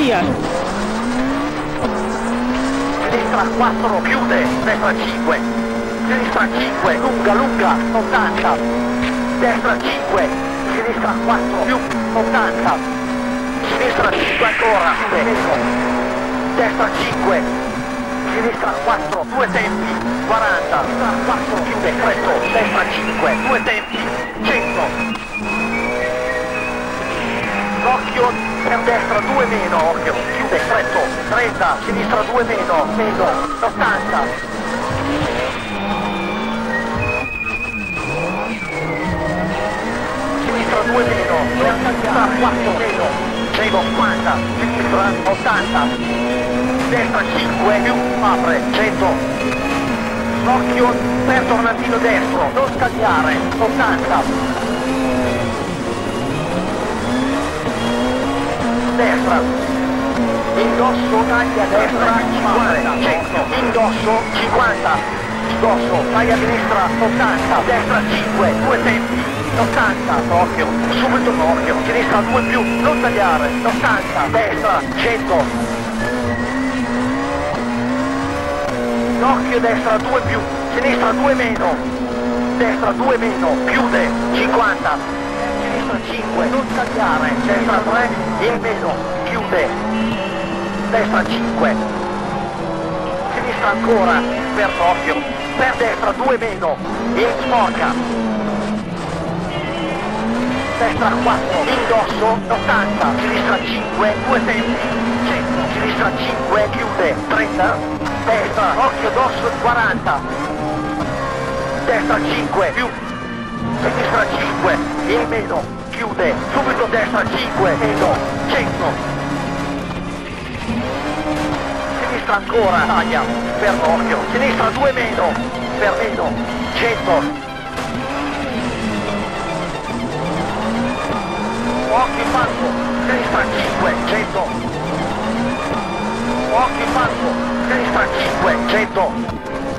via. Sinistra 4, chiude, destra 5, sinistra 5, lunga, lunga, 80, destra 5, sinistra 4, più, 80, sinistra 5 ancora, chiude, destra 5, sinistra 4, due tempi, 40, destra 4, chiude, stretto, destra 5, due tempi, 100. Occhio per destra 2 meno, occhio, chiude, stretto, 30, sinistra 2 meno, 80. Sinistra 2 meno, destra 4 meno, 150, sinistra 80, destra 5 più, apre, 100. Occhio per tornantino destro, non scagliare, 80. Destra, indosso, taglia destra, 50, 100, indosso, 50, indosso, taglia destra, 80, destra 5, due tempi, 80, occhio, subito occhio, sinistra 2 più, non tagliare, 80, destra, 100, occhio destra 2 più, sinistra 2 meno, destra 2 meno, chiude, 50, 5, non tagliare, destra 3, in meno, chiude, destra 5, sinistra ancora, per occhio, per destra 2 meno, in sporca, destra 4, indosso, 80, sinistra 5, due tempi, 100, sinistra 5, chiude, 30, destra, occhio dosso, 40, destra 5, più, sinistra 5, in meno, chiude, subito destra 5, meno, 100. Sinistra ancora, taglia, per occhio, sinistra 2 meno, per meno, 100. Occhio in banco, sinistra 5, 100. Occhio in banco, sinistra 5, 100.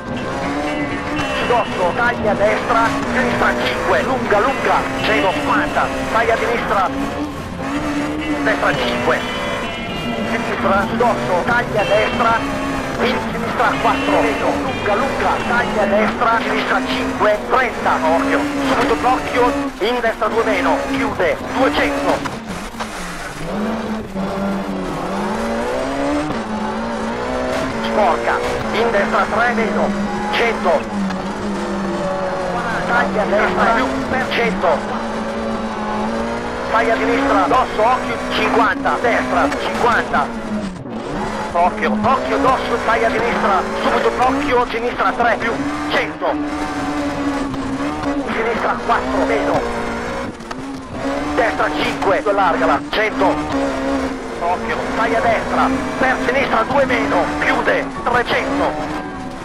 Dosso, taglia a destra, sinistra 5, lunga, lunga, 150, taglia a sinistra, destra 5, sinistra, dosso, taglia a destra, in sinistra 4, meno, lunga, lunga, taglia a destra, sinistra 5, 30, occhio, subito d'occhio, in destra 2 meno, chiude, 200. Sporca, in destra 3 meno, 100. Taglia a destra più per 100, taglia a sinistra, dosso, occhio, 50, destra, 50, occhio, occhio, dosso, taglia a sinistra, subito occhio, sinistra 3 più, 100, sinistra 4 meno, destra 5, largala, 100, occhio, taglia a destra, per sinistra 2 meno, chiude, 300.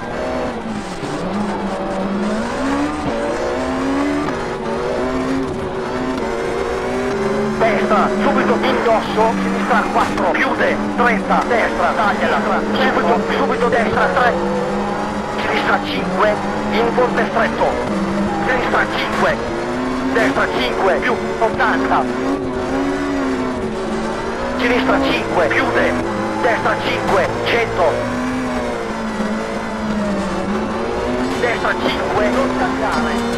Destra, subito indosso, sinistra 4, chiude, 30, destra, tagliala, subito destra 3, sinistra 5, in ponte stretto, sinistra 5, destra 5, più, 80, sinistra 5, chiude, destra 5, 100, destra 5, non tagliare.